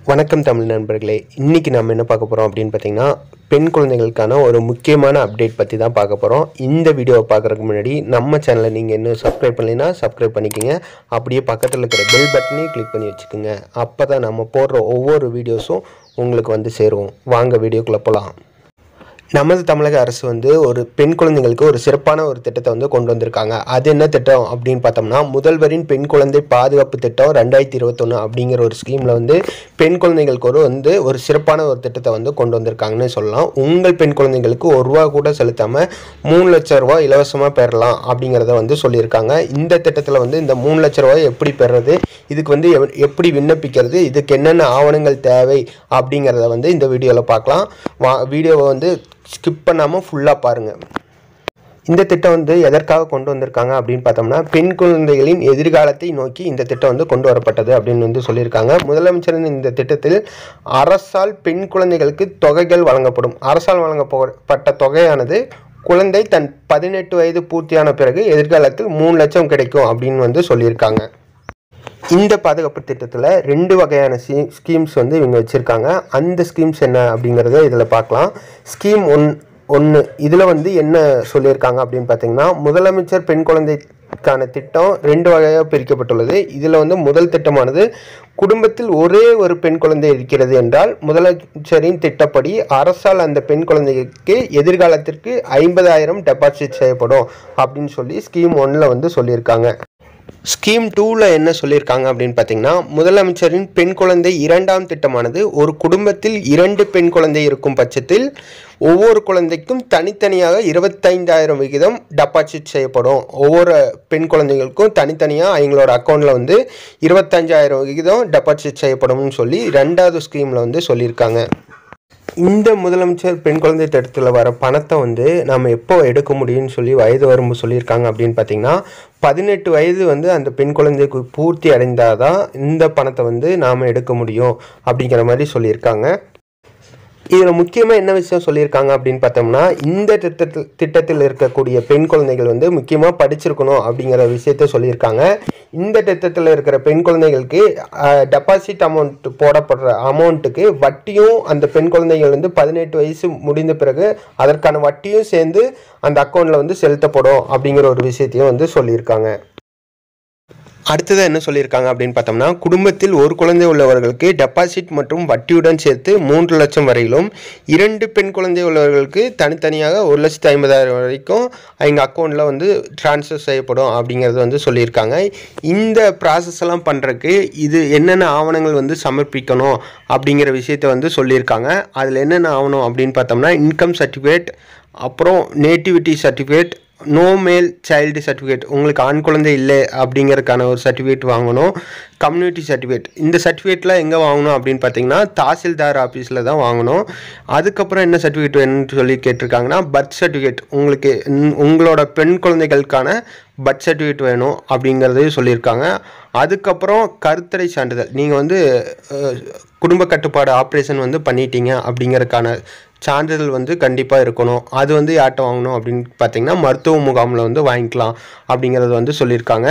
வணக்கம் தமிழ் நண்பர்களே. இன்றைக்கி நம்ம என்ன பார்க்க போகிறோம் அப்படின்னு பார்த்தீங்கன்னா, பெண் குழந்தைகளுக்கான ஒரு முக்கியமான அப்டேட் பற்றி தான் பார்க்க போகிறோம். இந்த வீடியோவை பார்க்குறதுக்கு முன்னாடி நம்ம சேனலை நீங்கள் இன்னும் சப்ஸ்கிரைப் பண்ணலைன்னா சப்ஸ்கிரைப் பண்ணிக்கோங்க. அப்படியே பக்கத்தில் இருக்கிற பெல் பட்டனையும் கிளிக் பண்ணி வச்சுக்கோங்க. அப்போ தான் நம்ம போடுற ஒவ்வொரு வீடியோஸும் உங்களுக்கு வந்து சேரும். வாங்க வீடியோக்குள்ளே போகலாம். நமது தமிழக அரசு வந்து ஒரு பெண் குழந்தைகளுக்கு ஒரு சிறப்பான ஒரு திட்டத்தை வந்து கொண்டு வந்திருக்காங்க. அது என்ன திட்டம் அப்படின்னு பார்த்தோம்னா, முதல்வரின் பெண் குழந்தை பாதுகாப்பு திட்டம் 2021 அப்படிங்கிற ஒரு ஸ்கீமில் வந்து பெண் குழந்தைகளுக்கு ஒரு சிறப்பான ஒரு திட்டத்தை வந்து கொண்டு வந்திருக்காங்கன்னு சொல்லலாம். உங்கள் பெண் குழந்தைகளுக்கு ₹1 கூட செலுத்தாமல் 3 லட்சம் ரூபாய் இலவசமாக பெறலாம் அப்படிங்கிறத வந்து சொல்லியிருக்காங்க. இந்த திட்டத்தில் வந்து இந்த 3 லட்சம் ரூபாய் எப்படி பெறுறது, இதுக்கு வந்து எப்படி விண்ணப்பிக்கிறது, இதுக்கு என்னென்ன ஆவணங்கள் தேவை அப்படிங்கிறத வந்து இந்த வீடியோவில் பார்க்கலாம். வீடியோவை வந்து ஸ்கிப் பண்ணாமல் ஃபுல்லாக பாருங்கள். இந்த திட்டம் வந்து எதற்காக கொண்டு வந்திருக்காங்க அப்படின்னு பார்த்தோம்னா, பெண் குழந்தைகளின் எதிர்காலத்தை நோக்கி இந்த திட்டம் வந்து கொண்டு வரப்பட்டது அப்படின்னு வந்து சொல்லியிருக்காங்க. முதலமைச்சரின் இந்த திட்டத்தில் அரசால் பெண் குழந்தைகளுக்கு தொகைகள் வழங்கப்படும். அரசால் வழங்கப்பட்ட தொகையானது குழந்தை தன் 18 வயது பூர்த்தியான பிறகு எதிர்காலத்தில் 3 லட்சம் கிடைக்கும் அப்படின்னு வந்து சொல்லியிருக்காங்க. இந்த பாதுகாப்பு திட்டத்தில் 2 வகையான ஸ்கீம்ஸ் வந்து இவங்க வச்சுருக்காங்க. அந்த ஸ்கீம்ஸ் என்ன அப்படிங்கிறத இதில் பார்க்கலாம். ஸ்கீம் 1 இதில் வந்து என்ன சொல்லியிருக்காங்க அப்படின்னு பார்த்தீங்கன்னா, முதலமைச்சர் பெண் குழந்தைக்கான திட்டம் 2 வகையாக பிரிக்கப்பட்டுள்ளது. இதில் வந்து முதல் திட்டமானது, குடும்பத்தில் ஒரே ஒரு பெண் குழந்தை இருக்கிறது என்றால் முதலமைச்சரின் திட்டப்படி அரசால் அந்த பெண் குழந்தைக்கு எதிர்காலத்திற்கு 50,000 டெபாசிட் செய்யப்படும் அப்படின்னு சொல்லி ஸ்கீம் 1ல் வந்து சொல்லியிருக்காங்க. ஸ்கீம் 2ல் என்ன சொல்லியிருக்காங்க அப்படின்னு பார்த்தீங்கன்னா, முதலமைச்சரின் பெண் குழந்தை 2ஆம் திட்டமானது, ஒரு குடும்பத்தில் 2 பெண் குழந்தை இருக்கும் பட்சத்தில் ஒவ்வொரு குழந்தைக்கும் தனித்தனியாக 25,000 விகிதம் டெபாசிட் செய்யப்படும். ஒவ்வொரு பெண் குழந்தைகளுக்கும் தனித்தனியாக அவங்களோட அக்கௌண்ட்டில் வந்து 25,000 விகிதம் டெபாசிட் செய்யப்படும்னு சொல்லி 2வது ஸ்கீமில் வந்து சொல்லியிருக்காங்க. இந்த முதலமைச்சர் பெண் குழந்தை திட்டத்தில் வர பணத்தை வந்து நம்ம எப்போ எடுக்க முடியும்னு சொல்லி வயது வரம்பு சொல்லியிருக்காங்க அப்படின்னு பார்த்தீங்கன்னா, 18 வயது வந்து அந்த பெண் குழந்தைக்கு பூர்த்தி அடைந்தால் தான் இந்த பணத்தை வந்து நாம் எடுக்க முடியும் அப்படிங்கிற மாதிரி சொல்லியிருக்காங்க. இதில் முக்கியமாக என்ன விஷயம் சொல்லியிருக்காங்க அப்படின்னு பார்த்தோம்னா, இந்த திட்டத்தில் இருக்கக்கூடிய பெண் குழந்தைகள் வந்து முக்கியமாக படிச்சிருக்கணும் அப்படிங்கிற விஷயத்த சொல்லியிருக்காங்க. இந்த திட்டத்தில் இருக்கிற பெண் குழந்தைகளுக்கு டெபாசிட் அமௌண்ட் போடப்படுற அமௌண்ட்டுக்கு வட்டியும் அந்த பெண் குழந்தைகள் வந்து 18 வயசு முடிந்த பிறகு அதற்கான வட்டியும் சேர்ந்து அந்த அக்கௌண்ட்டில் வந்து செலுத்தப்படும் அப்படிங்கிற ஒரு விஷயத்தையும் வந்து சொல்லியிருக்காங்க. அடுத்ததாக என்ன சொல்லியிருக்காங்க அப்படின்னு பார்த்தோம்னா, குடும்பத்தில் ஒரு குழந்தை உள்ளவர்களுக்கு டெபாசிட் மற்றும் வட்டியுடன் சேர்த்து 3 லட்சம் வரையிலும், 2 பெண் குழந்தை உள்ளவர்களுக்கு தனித்தனியாக 1,50,000 வரைக்கும் அவங்க அக்கௌண்ட்டில் வந்து ட்ரான்ஸ்ஃபர் செய்யப்படும் அப்படிங்கிறது வந்து சொல்லியிருக்காங்க. இந்த ப்ராசஸ் எல்லாம் பண்ணுறதுக்கு இது என்னென்ன ஆவணங்கள் வந்து சமர்ப்பிக்கணும் அப்படிங்கிற விஷயத்தை வந்து சொல்லியிருக்காங்க. அதில் என்னென்ன ஆவணம் அப்படின்னு பார்த்தோம்னா, இன்கம் சர்டிஃபிகேட், அப்புறம் nativity certificate, no male child certificate, உங்களுக்கு ஆண் குழந்தை இல்லை அப்படிங்கிறதுக்கான ஒரு சர்டிஃபிகேட் வாங்கணும். கம்யூனிட்டி சர்டிஃபிகேட், இந்த சர்டிஃபிகேட்லாம் எங்கே வாங்கணும் அப்படின்னு பார்த்தீங்கன்னா, தாசில்தார் ஆஃபீஸில் தான் வாங்கணும். அதுக்கப்புறம் என்ன சர்டிஃபிகேட் வேணும்னு சொல்லி கேட்டிருக்காங்கன்னா, பர்த் சர்டிஃபிகேட், உங்களோட பெண் குழந்தைகளுக்கான பர்த் சர்டிஃபிகேட் வேணும் அப்படிங்கிறதையும் சொல்லியிருக்காங்க. அதுக்கப்புறம் கருத்தடை சான்றிதழ், நீங்கள் வந்து குடும்ப கட்டுப்பாடு ஆப்ரேஷன் வந்து பண்ணிட்டீங்க அப்படிங்கிறதுக்கான சான்றிதழ் வந்து கண்டிப்பாக இருக்கணும். அது வந்து யார்கிட்ட வாங்கணும் அப்படின்னு பார்த்தீங்கன்னா, மருத்துவ முகாமில் வந்து வாங்கிக்கலாம் அப்படிங்கிறது வந்து சொல்லியிருக்காங்க.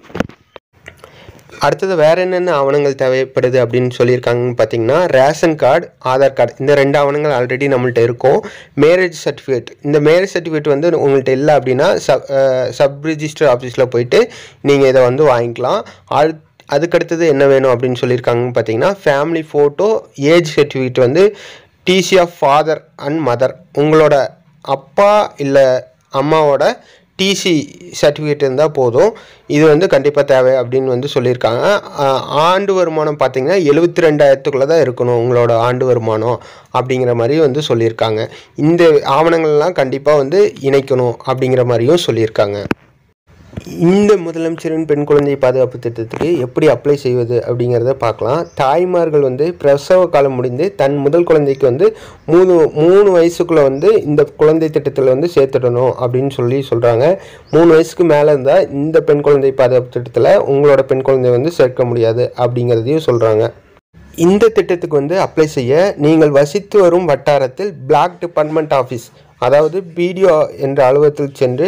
அடுத்தது வேறு என்னென்ன ஆவணங்கள் தேவைப்படுது அப்படின்னு சொல்லியிருக்காங்கன்னு பார்த்தீங்கன்னா, ரேஷன் கார்டு, ஆதார் கார்டு, இந்த 2 ஆவணங்கள் ஆல்ரெடி நம்மள்ட்ட இருக்கும். மேரேஜ் சர்டிஃபிகேட், இந்த மேரேஜ் சர்டிஃபிகேட் வந்து உங்கள்கிட்ட இல்லை அப்படின்னா சப் ரிஜிஸ்டர் ஆஃபீஸில் போயிட்டு நீங்கள் இதை வந்து வாங்கிக்கலாம். அதுக்கடுத்தது என்ன வேணும் அப்படின்னு சொல்லியிருக்காங்கன்னு பார்த்தீங்கன்னா, ஃபேமிலி ஃபோட்டோ, ஏஜ் சர்டிஃபிகேட் வந்து TC of father and mother, உங்களோட அப்பா இல்லை அம்மாவோட டிசி சர்டிஃபிகேட் இருந்தால் போதும். இது வந்து கண்டிப்பாக தேவை அப்படின்னு வந்து சொல்லியிருக்காங்க. ஆண்டு வருமானம் பார்த்தீங்கன்னா 72,000க்குள்ளே தான் இருக்கணும் உங்களோட ஆண்டு வருமானம் அப்படிங்கிற மாதிரி வந்து சொல்லியிருக்காங்க. இந்த ஆவணங்கள்லாம் கண்டிப்பாக வந்து இணைக்கணும் அப்படிங்கிற மாதிரியும் சொல்லியிருக்காங்க. இந்த முதலமைச்சரின் பெண் குழந்தை பாதுகாப்பு திட்டத்துக்கு எப்படி அப்ளை செய்வது அப்படிங்கிறத பார்க்கலாம். தாய்மார்கள் வந்து பிரசவ காலம் முடிந்து தன் முதல் குழந்தைக்கு வந்து 3 வயசுக்குள்ளே வந்து இந்த குழந்தை திட்டத்தில் வந்து சேர்த்துடணும் அப்படின்னு சொல்கிறாங்க. 3 வயசுக்கு மேலே இருந்தால் இந்த பெண் குழந்தை பாதுகாப்பு திட்டத்தில் உங்களோட பெண் குழந்தை வந்து சேர்க்க முடியாது அப்படிங்கிறதையும் சொல்கிறாங்க. இந்த திட்டத்துக்கு வந்து அப்ளை செய்ய நீங்கள் வசித்து வரும் வட்டாரத்தில் பிளாக் டிபார்ட்மெண்ட் ஆஃபீஸ், அதாவது பிடிஓ என்ற அலுவலகத்தில் சென்று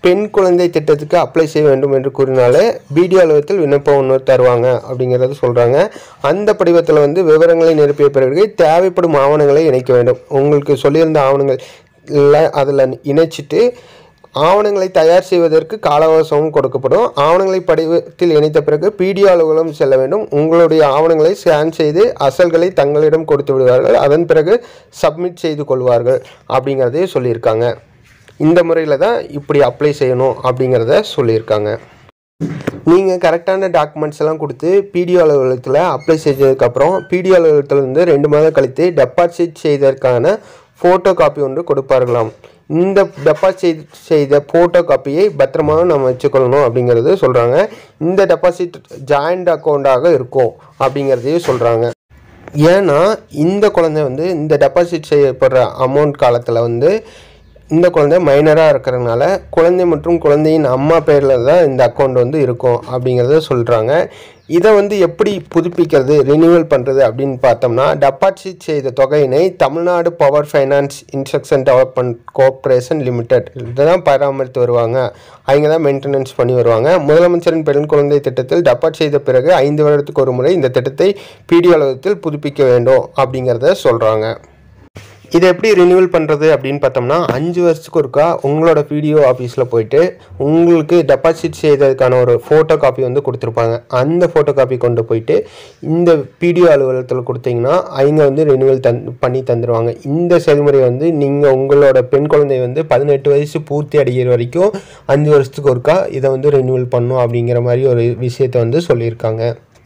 பெண் குழந்தை திட்டத்துக்கு அப்ளை செய்ய வேண்டும் என்று கூறினாலே பிடிஓ அலுவலகத்தில் விண்ணப்பம் ஒன்று தருவாங்க அப்படிங்கிறது சொல்கிறாங்க. அந்த படிவத்தில் வந்து விவரங்களை நிரப்பிய பிறகு தேவைப்படும் ஆவணங்களை இணைக்க வேண்டும். உங்களுக்கு சொல்லியிருந்த ஆவணங்கள் இல்லை அதில் இணைச்சிட்டு ஆவணங்களை தயார் செய்வதற்கு கால அவகாசமும் கொடுக்கப்படும். ஆவணங்களை படிவத்தில் இணைத்த பிறகு பிடிஓ அலுவலகம் செல்ல வேண்டும். உங்களுடைய ஆவணங்களை ஸ்கேன் செய்து அசல்களை தங்களிடம் கொடுத்து விடுவார்கள். அதன் பிறகு சப்மிட் செய்து கொள்வார்கள் அப்படிங்கிறதையும் சொல்லியிருக்காங்க. இந்த முறையில் தான் இப்படி அப்ளை செய்யணும் அப்படிங்கிறத சொல்லியிருக்காங்க. நீங்கள் கரெக்டான டாக்குமெண்ட்ஸ் எல்லாம் கொடுத்து பிடிஓ அலுவலகத்தில் அப்ளை செஞ்சதுக்கப்புறம் பிடிஓ அலுவலகத்தில் வந்து 2 மாதம் கழித்து டெபாசிட் செய்ததற்கான ஃபோட்டோ காப்பி ஒன்று கொடுப்பார்களாம். இந்த டெபாசிட் செய்த ஃபோட்டோ காப்பியை பத்திரமாக நம்ம வச்சுக்கொள்ளணும் அப்படிங்கிறது சொல்கிறாங்க. இந்த டெபாசிட் ஜாயிண்ட் அக்கௌண்ட்டாக இருக்கும் அப்படிங்கிறதையும் சொல்கிறாங்க. ஏன்னா இந்த குழந்தை வந்து இந்த டெபாசிட் செய்யப்படுற அமௌண்ட் காலத்தில் வந்து இந்த குழந்தை மைனராக இருக்கிறதுனால குழந்தை மற்றும் குழந்தையின் அம்மா பேரில் தான் இந்த அக்கௌண்ட் வந்து இருக்கும் அப்படிங்கிறத சொல்கிறாங்க. இதை வந்து எப்படி புதுப்பிக்கிறது, ரினியூவல் பண்ணுறது அப்படின்னு பார்த்தோம்னா, டெபாசிட் செய்த தொகையினை Tamil Nadu power finance instruction development cooperation limited இதை தான் பராமரித்து வருவாங்க. அவங்க தான் மெயின்டெனன்ஸ் பண்ணி வருவாங்க. முதலமைச்சரின் பெண் குழந்தை திட்டத்தில் டெபாசிட் செய்த பிறகு 5 வருடத்துக்கு ஒரு முறை இந்த திட்டத்தை பிடிஓ அலுவலகத்தில் புதுப்பிக்க வேண்டும் அப்படிங்கிறத சொல்கிறாங்க. இதை எப்படி ரினியூவல் பண்ணுறது அப்படின்னு பார்த்தோம்னா, 5 வருஷத்துக்கு ஒருக்கா உங்களோட பிடிஓ ஆஃபீஸில் போயிட்டு உங்களுக்கு டெபாசிட் செய்ததுக்கான ஒரு ஃபோட்டோ காப்பி வந்து கொடுத்துருப்பாங்க. அந்த ஃபோட்டோ காப்பி கொண்டு போயிட்டு இந்த பிடிஓ அலுவலகத்தில் கொடுத்தீங்கன்னா அவங்க வந்து ரினியூவல் பண்ணி தந்துடுவாங்க. இந்த செயல்முறை வந்து நீங்கள் உங்களோட பெண் குழந்தை வந்து 18 வயசு பூர்த்தி அடைகிற வரைக்கும் 5 வருஷத்துக்கு ஒருக்கா இதை வந்து ரினியூவல் பண்ணும் அப்படிங்கிற மாதிரி ஒரு விஷயத்தை வந்து சொல்லியிருக்காங்க.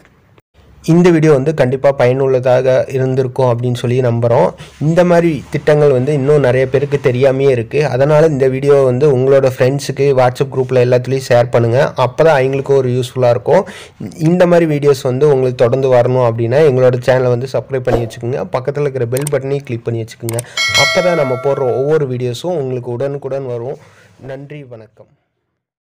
இந்த வீடியோ வந்து கண்டிப்பாக பயனுள்ளதாக இருந்திருக்கும் அப்படின்னு சொல்லி நம்புகிறோம். இந்த மாதிரி திட்டங்கள் வந்து இன்னும் நிறைய பேருக்கு தெரியாமையே இருக்குது. அதனால் இந்த வீடியோ வந்து உங்களோட ஃப்ரெண்ட்ஸுக்கு வாட்ஸ்அப் குரூப்பில் எல்லாத்துலேயும் ஷேர் பண்ணுங்கள். அப்போ தான் அவங்களுக்கு ஒரு யூஸ்ஃபுல்லாக இருக்கும். இந்த மாதிரி வீடியோஸ் வந்து உங்களுக்கு தொடர்ந்து வரணும் அப்படின்னா எங்களோட சேனலை வந்து சப்ஸ்கிரைப் பண்ணி வச்சுக்கோங்க. பக்கத்தில் இருக்கிற பெல் பட்டனையும் கிளிக் பண்ணி வச்சுக்கோங்க. அப்போ தான் நம்ம போடுற ஒவ்வொரு வீடியோஸும் உங்களுக்கு உடனுக்குடன் வரும். நன்றி, வணக்கம்.